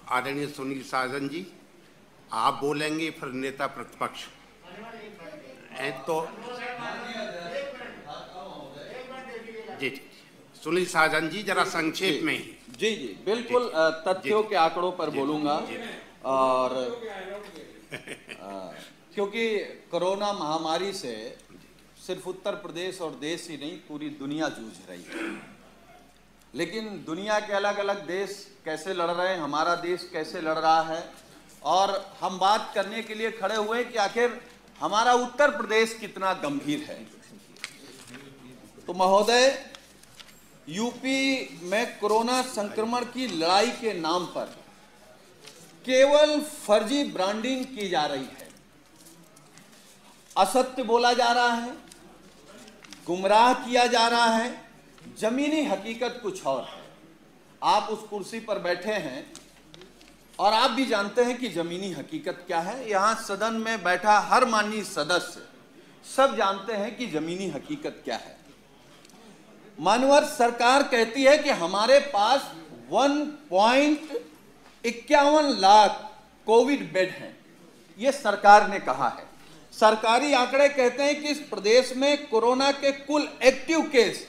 आदरणीय सुनील साजन जी, आप बोलेंगे, फिर नेता प्रतिपक्ष। तो जी जी, सुनील साजन जी जरा संक्षेप में ही। जी जी बिल्कुल, तथ्यों के आंकड़ों पर बोलूंगा। और क्योंकि कोरोना महामारी से सिर्फ उत्तर प्रदेश और देश ही नहीं, पूरी दुनिया जूझ रही है। लेकिन दुनिया के अलग अलग देश कैसे लड़ रहे हैं, हमारा देश कैसे लड़ रहा है, और हम बात करने के लिए खड़े हुए कि आखिर हमारा उत्तर प्रदेश कितना गंभीर है। तो महोदय, यूपी में कोरोना संक्रमण की लड़ाई के नाम पर केवल फर्जी ब्रांडिंग की जा रही है, असत्य बोला जा रहा है, गुमराह किया जा रहा है, जमीनी हकीकत कुछ और है। आप उस कुर्सी पर बैठे हैं और आप भी जानते हैं कि जमीनी हकीकत क्या है। यहां सदन में बैठा हर माननीय सदस्य सब जानते हैं कि जमीनी हकीकत क्या है। मानवर सरकार कहती है कि हमारे पास 1.51 लाख कोविड बेड हैं, यह सरकार ने कहा है। सरकारी आंकड़े कहते हैं कि इस प्रदेश में कोरोना के कुल एक्टिव केस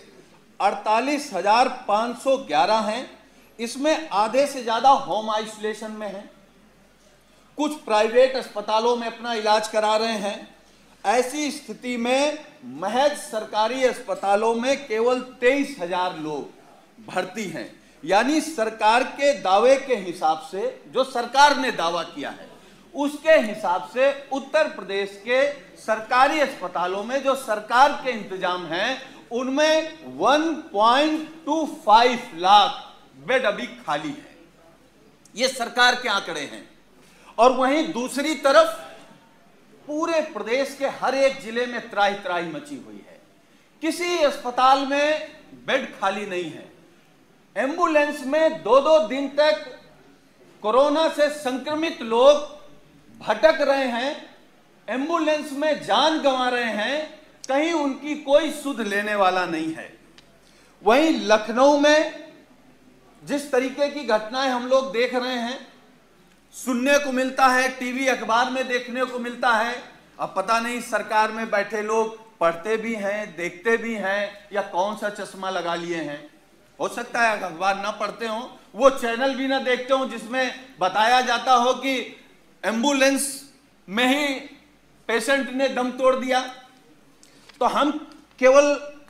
48,511 हैं। इसमें आधे से ज्यादा होम आइसोलेशन में हैं, कुछ प्राइवेट अस्पतालों में अपना इलाज करा रहे हैं। ऐसी स्थिति में महज सरकारी अस्पतालों में केवल 23,000 लोग भर्ती हैं। यानी सरकार के दावे के हिसाब से, जो सरकार ने दावा किया है उसके हिसाब से उत्तर प्रदेश के सरकारी अस्पतालों में जो सरकार के इंतजाम हैं उनमें 1.25 लाख बेड अभी खाली है। ये सरकार के आंकड़े हैं। और वहीं दूसरी तरफ पूरे प्रदेश के हर एक जिले में त्राही त्राही मची हुई है। किसी अस्पताल में बेड खाली नहीं है। एम्बुलेंस में 2-2 दिन तक कोरोना से संक्रमित लोग भटक रहे हैं, एम्बुलेंस में जान गंवा रहे हैं, कहीं उनकी कोई सुध लेने वाला नहीं है। वहीं लखनऊ में जिस तरीके की घटनाएं हम लोग देख रहे हैं, सुनने को मिलता है, टीवी अखबार में देखने को मिलता है। अब पता नहीं सरकार में बैठे लोग पढ़ते भी हैं, देखते भी हैं, या कौन सा चश्मा लगा लिए हैं। हो सकता है अखबार ना पढ़ते हो, वो चैनल भी ना देखते हो जिसमें बताया जाता हो कि एम्बुलेंस में ही पेशेंट ने दम तोड़ दिया। तो हम केवल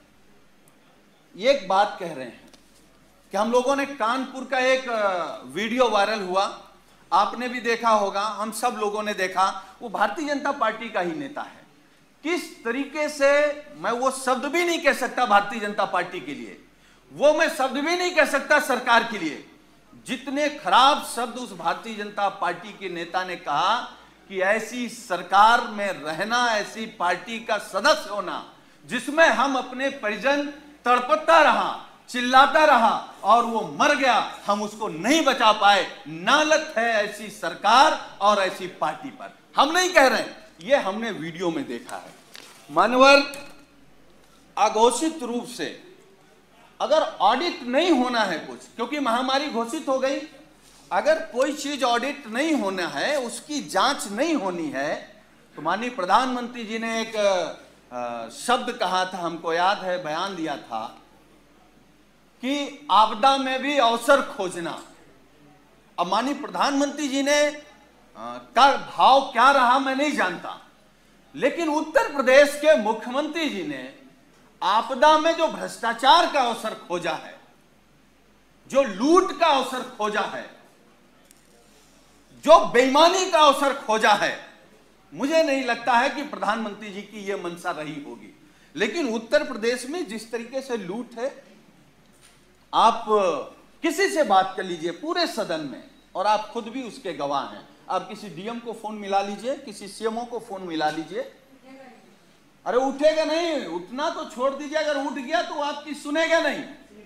एक बात कह रहे हैं कि हम लोगों ने कानपुर का एक वीडियो वायरल हुआ, आपने भी देखा होगा, हम सब लोगों ने देखा। वो भारतीय जनता पार्टी का ही नेता है। किस तरीके से, मैं वो शब्द भी नहीं कह सकता भारतीय जनता पार्टी के लिए, वो मैं शब्द भी नहीं कह सकता सरकार के लिए, जितने खराब शब्द उस भारतीय जनता पार्टी के नेता ने कहा कि ऐसी सरकार में रहना, ऐसी पार्टी का सदस्य होना जिसमें हम अपने परिजन तड़पता रहा, चिल्लाता रहा और वो मर गया, हम उसको नहीं बचा पाए, नालत है ऐसी सरकार और ऐसी पार्टी पर। हम नहीं कह रहे हैं, ये हमने वीडियो में देखा है। मानवर, अघोषित रूप से अगर ऑडिट नहीं होना है कुछ, क्योंकि महामारी घोषित हो गई, अगर कोई चीज ऑडिट नहीं होना है, उसकी जांच नहीं होनी है, तो माननीय प्रधानमंत्री जी ने एक शब्द कहा था, हमको याद है, बयान दिया था कि आपदा में भी अवसर खोजना। अब माननीय प्रधानमंत्री जी ने का भाव क्या रहा मैं नहीं जानता, लेकिन उत्तर प्रदेश के मुख्यमंत्री जी ने आपदा में जो भ्रष्टाचार का अवसर खोजा है, जो लूट का अवसर खोजा है, जो बेईमानी का अवसर खोजा है, मुझे नहीं लगता है कि प्रधानमंत्री जी की यह मंशा रही होगी। लेकिन उत्तर प्रदेश में जिस तरीके से लूट है, आप किसी से बात कर लीजिए पूरे सदन में, और आप खुद भी उसके गवाह हैं। आप किसी डीएम को फोन मिला लीजिए, किसी सीएमओ को फोन मिला लीजिए, अरे उठेगा नहीं, उठना तो छोड़ दीजिए, अगर उठ गया तो आपकी सुनेगा नहीं।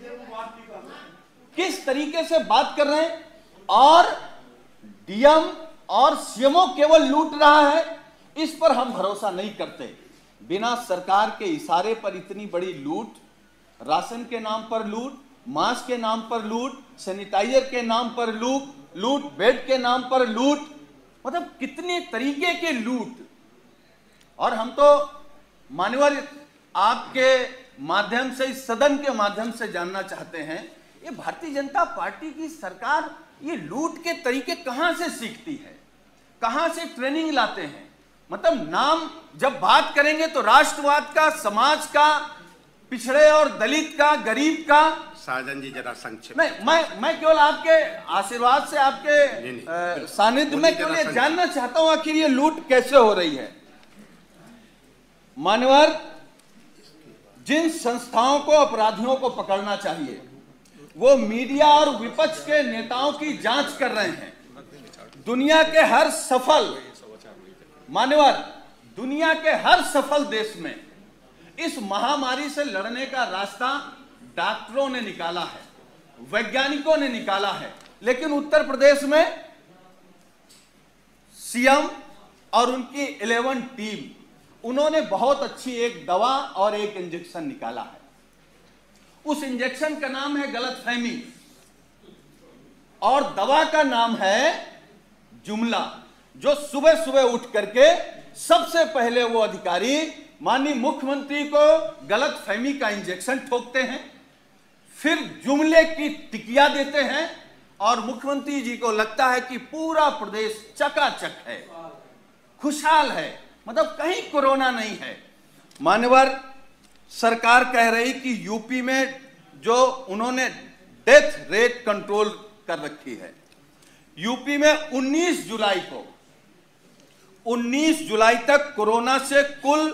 किस तरीके से बात कर रहे हैं, और डीएम और सीएमओ केवल लूट रहा है, इस पर हम भरोसा नहीं करते। बिना सरकार के इशारे पर इतनी बड़ी लूट, राशन के नाम पर लूट, मास्क के नाम पर लूट, सैनिटाइजर के नाम पर लूट, बेड के नाम पर लूट, मतलब कितने तरीके के लूट। और हम तो मान्यवर आपके माध्यम से, इस सदन के माध्यम से जानना चाहते हैं, ये भारतीय जनता पार्टी की सरकार ये लूट के तरीके कहां से सीखती है, कहां से ट्रेनिंग लाते हैं? मतलब नाम जब बात करेंगे तो राष्ट्रवाद का, समाज का, पिछड़े और दलित का, गरीब का। साजन जी जरा संक्षेप। मैं केवल आपके आशीर्वाद से, आपके सानिध्य में केवल ये जानना चाहता हूं आखिर ये लूट कैसे हो रही है। मान्यवर, जिन संस्थाओं को अपराधियों को पकड़ना चाहिए वो मीडिया और विपक्ष के नेताओं की जांच कर रहे हैं। दुनिया के हर सफल, मान्यवर, दुनिया के हर सफल देश में इस महामारी से लड़ने का रास्ता डॉक्टरों ने निकाला है, वैज्ञानिकों ने निकाला है, लेकिन उत्तर प्रदेश में सीएम और उनकी 11 टीम, उन्होंने बहुत अच्छी एक दवा और एक इंजेक्शन निकाला है। उस इंजेक्शन का नाम है गलतफहमी और दवा का नाम है जुमला, जो सुबह सुबह उठ करके सबसे पहले वो अधिकारी माननीय मुख्यमंत्री को गलतफहमी का इंजेक्शन ठोकते हैं, फिर जुमले की टिकिया देते हैं और मुख्यमंत्री जी को लगता है कि पूरा प्रदेश चकाचक है, खुशहाल है, मतलब कहीं कोरोना नहीं है। मान्यवर, सरकार कह रही कि यूपी में जो उन्होंने डेथ रेट कंट्रोल कर रखी है, यूपी में 19 जुलाई तक कोरोना से कुल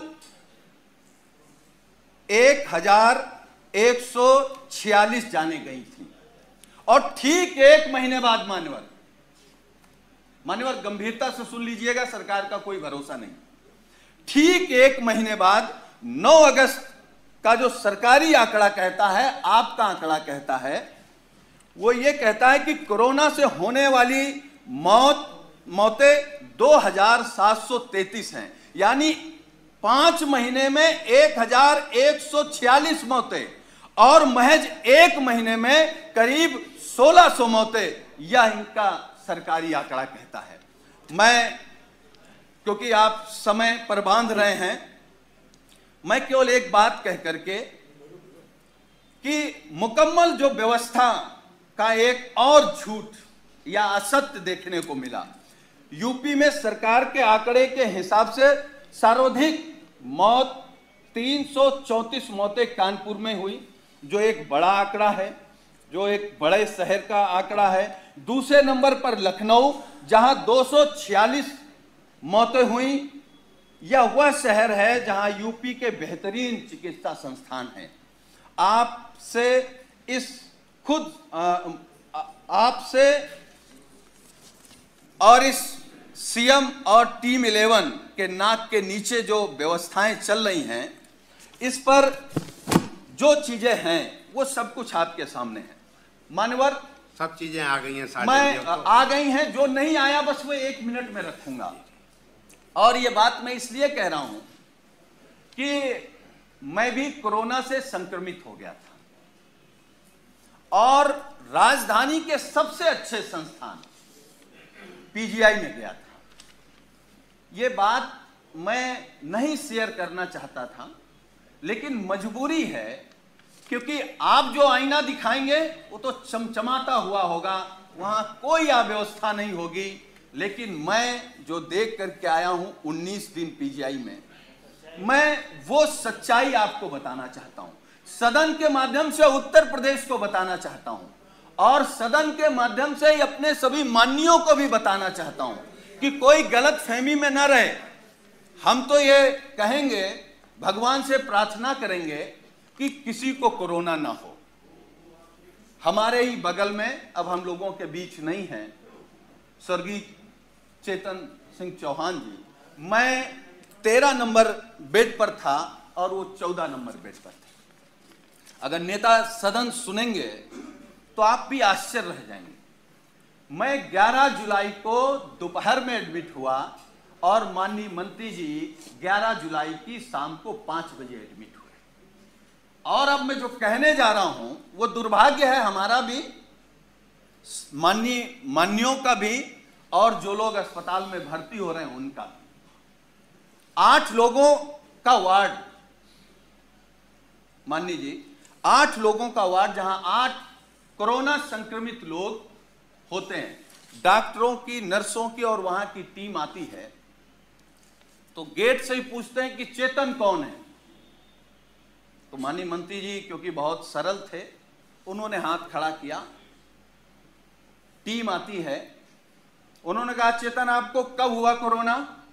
1146 जाने गई थी। और ठीक एक महीने बाद, मान्यवर गंभीरता से सुन लीजिएगा, सरकार का कोई भरोसा नहीं, ठीक एक महीने बाद 9 अगस्त का जो सरकारी आंकड़ा कहता है, आपका आंकड़ा कहता है, वो ये कहता है कि कोरोना से होने वाली मौतें 2733 हैं, यानी 5 महीने में 1146 मौतें और महज एक महीने में करीब 1600 मौतें, यह इनका सरकारी आंकड़ा कहता है। मैं, क्योंकि आप समय पर बांध रहे हैं, मैं केवल एक बात कह करके कि मुकम्मल जो व्यवस्था का एक और झूठ या असत्य देखने को मिला। यूपी में सरकार के आंकड़े के हिसाब से सर्वाधिक मौत 334 मौतें कानपुर में हुई, जो एक बड़ा आंकड़ा है, जो एक बड़े शहर का आंकड़ा है। दूसरे नंबर पर लखनऊ, जहां 246 मौतें हुई। यह वह शहर है जहां यूपी के बेहतरीन चिकित्सा संस्थान हैं। आपसे और इस सीएम और टीम 11 के नाक के नीचे जो व्यवस्थाएं चल रही हैं, इस पर जो चीजें हैं वो सब कुछ आपके सामने है। मान्यवर, सब चीजें आ गई हैं, आ गई हैं, जो नहीं आया बस वो 1 मिनट में रखूंगा। और ये बात मैं इसलिए कह रहा हूं कि मैं भी कोरोना से संक्रमित हो गया था और राजधानी के सबसे अच्छे संस्थान पीजीआई में गया था। ये बात मैं नहीं शेयर करना चाहता था, लेकिन मजबूरी है, क्योंकि आप जो आईना दिखाएंगे वो तो चमचमाता हुआ होगा, वहां कोई अव्यवस्था नहीं होगी। लेकिन मैं जो देख करके आया हूं 19 दिन पीजीआई में, मैं वो सच्चाई आपको बताना चाहता हूं, सदन के माध्यम से उत्तर प्रदेश को बताना चाहता हूं और सदन के माध्यम से अपने सभी माननीयों को भी बताना चाहता हूं कि कोई गलत फहमी में न रहे। हम तो ये कहेंगे, भगवान से प्रार्थना करेंगे कि किसी को कोरोना ना हो। हमारे ही बगल में, अब हम लोगों के बीच नहीं है, स्वर्गीय चेतन सिंह चौहान जी, मैं 13 नंबर बेड पर था और वो 14 नंबर बेड पर थे। अगर नेता सदन सुनेंगे तो आप भी आश्चर्य रह जाएंगे। मैं 11 जुलाई को दोपहर में एडमिट हुआ और माननीय मंत्री जी 11 जुलाई की शाम को 5 बजे एडमिट हुए और अब मैं जो कहने जा रहा हूं वो दुर्भाग्य है हमारा भी, मान्यों का भी, और जो लोग अस्पताल में भर्ती हो रहे हैं उनका भी। 8 लोगों का वार्ड, मान लीजिए 8 लोगों का वार्ड, जहां 8 कोरोना संक्रमित लोग होते हैं, डॉक्टरों की, नर्सों की और वहां की टीम आती है, तो गेट से ही पूछते हैं कि चेतन कौन है। तो माननीय मंत्री जी क्योंकि बहुत सरल थे, उन्होंने हाथ खड़ा किया, टीम आती है, उन्होंने कहा चेतन आपको कब हुआ कोरोना?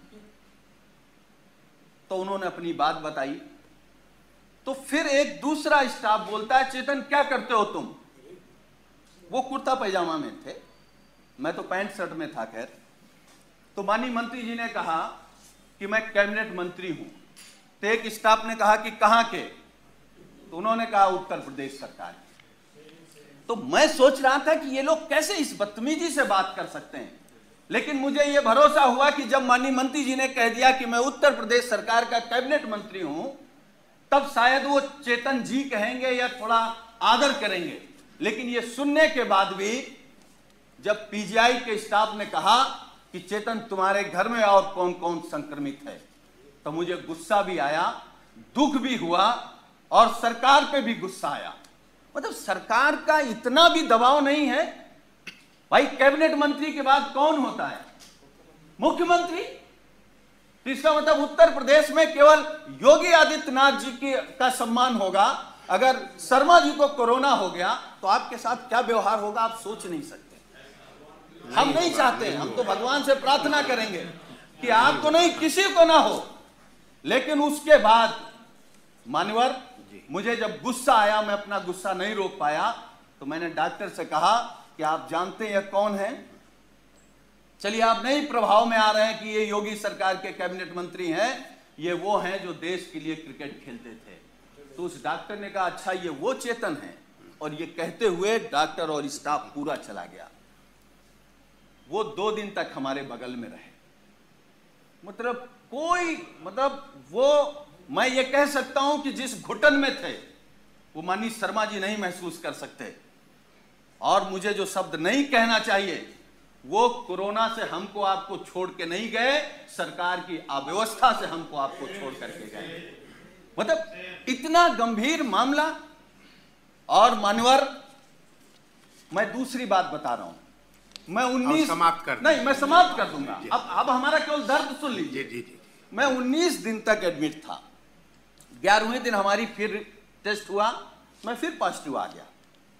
तो उन्होंने अपनी बात बताई। तो फिर एक दूसरा स्टाफ बोलता है चेतन क्या करते हो तुम? वो कुर्ता पैजामा में थे, मैं तो पैंट शर्ट में था। खैर, तो माननीय मंत्री जी ने कहा कि मैं कैबिनेट मंत्री हूं। तो एक स्टाफ ने कहा कि कहां के? तो उन्होंने कहा उत्तर प्रदेश सरकार की। तो मैं सोच रहा था कि ये लोग कैसे इस बदतमीजी से बात कर सकते हैं, लेकिन मुझे यह भरोसा हुआ कि जब माननीय मंत्री जी ने कह दिया कि मैं उत्तर प्रदेश सरकार का कैबिनेट मंत्री हूं, तब शायद वो चेतन जी कहेंगे या थोड़ा आदर करेंगे। लेकिन ये सुनने के बाद भी जब पीजीआई के स्टाफ ने कहा कि चेतन तुम्हारे घर में और कौन कौन संक्रमित है, तो मुझे गुस्सा भी आया, दुख भी हुआ और सरकार पे भी गुस्सा आया। मतलब सरकार का इतना भी दबाव नहीं है भाई। कैबिनेट मंत्री के बाद कौन होता है? मुख्यमंत्री। तो इसका मतलब उत्तर प्रदेश में केवल योगी आदित्यनाथ जी का सम्मान होगा। अगर शर्मा जी को कोरोना हो गया तो आपके साथ क्या व्यवहार होगा आप सोच नहीं सकते। हम नहीं चाहते, हम तो भगवान से प्रार्थना करेंगे कि आपको नहीं, किसी को ना हो। लेकिन उसके बाद मान्यवर, मुझे जब गुस्सा आया, मैं अपना गुस्सा नहीं रोक पाया, तो मैंने डॉक्टर से कहा कि आप जानते हैं कौन है? चलिए आप नहीं प्रभाव में आ रहे हैं कि ये योगी सरकार के कैबिनेट मंत्री हैं, ये वो हैं जो देश के लिए क्रिकेट खेलते थे। तो उस डॉक्टर ने कहा अच्छा ये वो चेतन है, और ये कहते हुए डॉक्टर और स्टाफ पूरा चला गया। वो 2 दिन तक हमारे बगल में रहे। मतलब वो, मैं ये कह सकता हूं कि जिस घुटन में थे वो माननीय शर्मा जी नहीं महसूस कर सकते। और मुझे जो शब्द नहीं कहना चाहिए, वो कोरोना से हमको आपको छोड़ के नहीं गए, सरकार की अव्यवस्था से हमको आपको छोड़ करके गए। मतलब इतना गंभीर मामला। और मान्यवर, मैं दूसरी बात बता रहा हूं, मैं 19 नहीं, मैं समाप्त कर दूंगा। अब हमारा केवल दर्द सुन लीजिए। जी। मैं 19 दिन तक एडमिट था। 11वें दिन हमारी फिर टेस्ट हुआ, मैं फिर पॉजिटिव आ गया।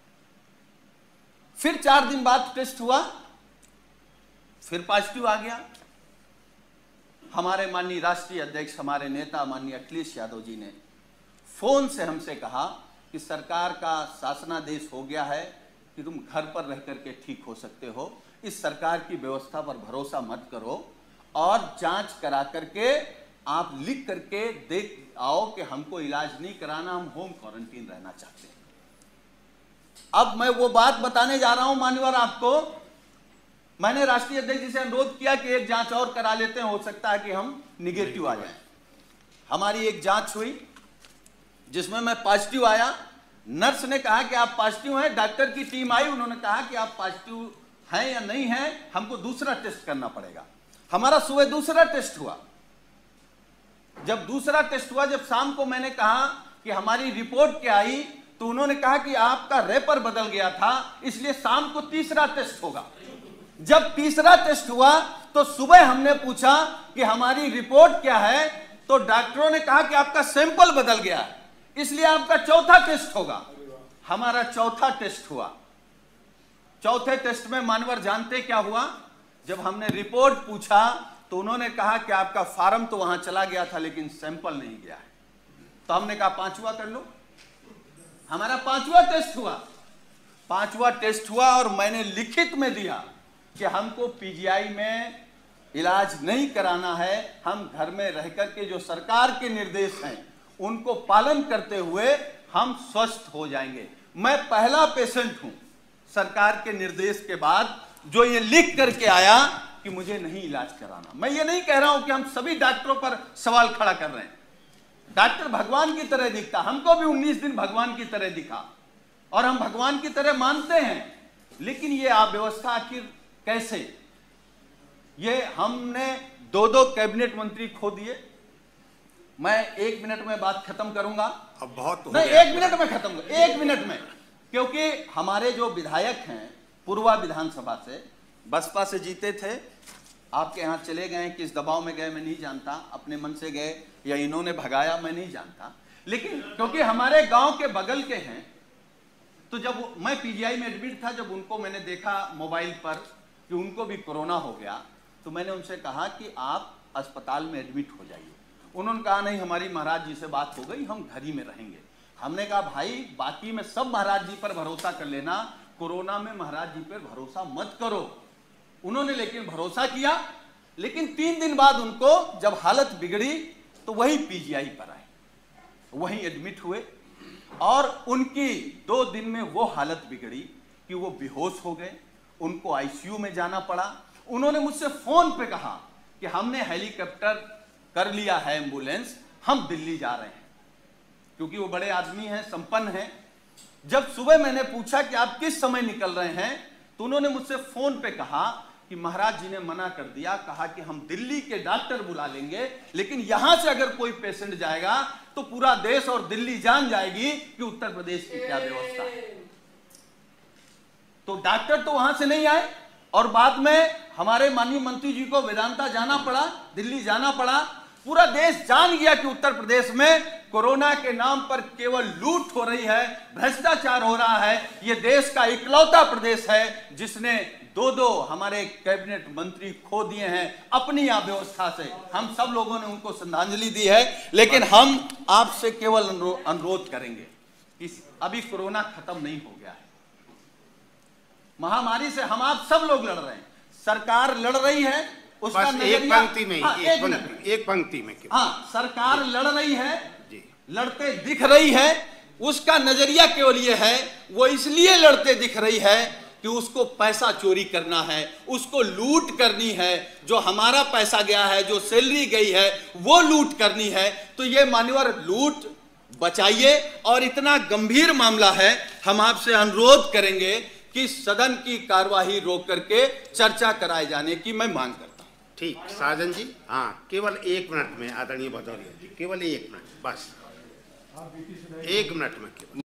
फिर 4 दिन बाद टेस्ट हुआ, फिर पॉजिटिव आ गया। हमारे माननीय राष्ट्रीय अध्यक्ष, हमारे नेता माननीय अखिलेश यादव जी ने फोन से हमसे कहा कि सरकार का शासनादेश हो गया है कि तुम घर पर रह करके ठीक हो सकते हो, इस सरकार की व्यवस्था पर भरोसा मत करो, और जांच करा करके आप लिख करके देख आओ कि हमको इलाज नहीं कराना, हम होम क्वारंटीन रहना चाहते हैं। अब मैं वो बात बताने जा रहा हूं मान्यवर आपको। मैंने राष्ट्रीय अध्यक्ष जी से अनुरोध किया कि एक जांच और करा लेते हैं, हो सकता है कि हम निगेटिव आ जाएं। हमारी एक जांच हुई जिसमें मैं पॉजिटिव आया। नर्स ने कहा कि आप पॉजिटिव हैं, डॉक्टर की टीम आई, उन्होंने कहा कि आप पॉजिटिव हैं या नहीं हैं, हमको दूसरा टेस्ट करना पड़ेगा। हमारा सुबह दूसरा टेस्ट हुआ। जब दूसरा टेस्ट हुआ, जब शाम को मैंने कहा कि हमारी रिपोर्ट क्या आई, तो उन्होंने कहा कि आपका रेपर बदल गया था, इसलिए शाम को तीसरा टेस्ट होगा। जब तीसरा टेस्ट हुआ तो सुबह हमने पूछा कि हमारी रिपोर्ट क्या है, तो डॉक्टरों ने कहा कि आपका सैंपल बदल गया है, इसलिए आपका चौथा टेस्ट होगा। हमारा चौथा टेस्ट हुआ। चौथे टेस्ट में मानवर जानते क्या हुआ? जब हमने रिपोर्ट पूछा तो उन्होंने कहा कि आपका फार्म तो वहां चला गया था लेकिन सैंपल नहीं गया है। तो हमने कहा 5वां कर लो। हमारा 5वां टेस्ट हुआ। 5वां टेस्ट हुआ और मैंने लिखित में दिया कि हमको पीजीआई में इलाज नहीं कराना है, हम घर में रह करके जो सरकार के निर्देश हैं उनको पालन करते हुए हम स्वस्थ हो जाएंगे। मैं पहला पेशेंट हूं सरकार के निर्देश के बाद जो ये लिख करके आया कि मुझे नहीं इलाज कराना। मैं ये नहीं कह रहा हूं कि हम सभी डॉक्टरों पर सवाल खड़ा कर रहे हैं। डॉक्टर भगवान की तरह दिखता, हमको भी 19 दिन भगवान की तरह दिखा और हम भगवान की तरह मानते हैं। लेकिन ये अव्यवस्था आखिर कैसे? ये हमने 2 कैबिनेट मंत्री खो दिए। मैं 1 मिनट में बात खत्म करूंगा। अब बहुत हो नहीं, गया। 1 मिनट में खत्म, 1 मिनट में, क्योंकि हमारे जो विधायक हैं पूर्वा विधानसभा से, बसपा से जीते थे, आपके यहां चले गए, किस दबाव में गए मैं नहीं जानता, अपने मन से गए या इन्होंने भगाया मैं नहीं जानता, लेकिन क्योंकि हमारे गांव के बगल के हैं, तो जब मैं पीजीआई में एडमिट था, जब उनको मैंने देखा मोबाइल पर कि उनको भी कोरोना हो गया, तो मैंने उनसे कहा कि आप अस्पताल में एडमिट हो जाइए। उन्होंने कहा नहीं, हमारी महाराज जी से बात हो गई, हम घर ही में रहेंगे। हमने कहा भाई, बाकी में सब महाराज जी पर भरोसा कर लेना, कोरोना में महाराज जी पर भरोसा मत करो। उन्होंने लेकिन भरोसा किया, लेकिन 3 दिन बाद उनको जब हालत बिगड़ी तो वही पीजीआई पर आए, वहीं एडमिट हुए और उनकी 2 दिन में वो हालत बिगड़ी कि वो बेहोश हो गए, उनको आईसीयू में जाना पड़ा। उन्होंने मुझसे फोन पे कहा कि हमने हेलीकॉप्टर कर लिया है, एम्बुलेंस, हम दिल्ली जा रहे हैं, क्योंकि वो बड़े आदमी हैं, संपन्न हैं। जब सुबह मैंने पूछा कि आप किस समय निकल रहे हैं, तो उन्होंने मुझसे फोन पे कहा कि महाराज जी ने मना कर दिया, कहा कि हम दिल्ली के डॉक्टर बुला लेंगे, लेकिन यहां से अगर कोई पेशेंट जाएगा तो पूरा देश और दिल्ली जान जाएगी कि उत्तर प्रदेश की क्या व्यवस्था है। तो डॉक्टर तो वहां से नहीं आए और बाद में हमारे माननीय मंत्री जी को वेदांता जाना पड़ा, दिल्ली जाना पड़ा। पूरा देश जान गया कि उत्तर प्रदेश में कोरोना के नाम पर केवल लूट हो रही है, भ्रष्टाचार हो रहा है। यह देश का इकलौता प्रदेश है जिसने 2 हमारे कैबिनेट मंत्री खो दिए हैं अपनी अव्यवस्था से। हम सब लोगों ने उनको श्रद्धांजलि दी है, लेकिन हम आपसे केवल अनुरोध करेंगे कि अभी कोरोना खत्म नहीं हो गया है। महामारी से हम आप सब लोग लड़ रहे हैं, सरकार लड़ रही है, उसका बस एक पंक्ति में, एक पंक्ति में। हाँ, सरकार लड़ रही है जी, लड़ते दिख रही है, उसका नजरिया केवल ये है, वो इसलिए लड़ते दिख रही है कि उसको पैसा चोरी करना है, उसको लूट करनी है, जो हमारा पैसा गया है, जो सैलरी गई है, वो लूट करनी है। तो ये मान्यवर लूट बचाइए। और इतना गंभीर मामला है, हम आपसे अनुरोध करेंगे कि सदन की कार्यवाही रोक करके चर्चा कराए जाने की मैं मांग करता हूं। ठीक, साजन जी, हाँ, केवल 1 मिनट में आदरणीय भदौरिया जी, केवल 1 मिनट, बस 1 मिनट में केवल।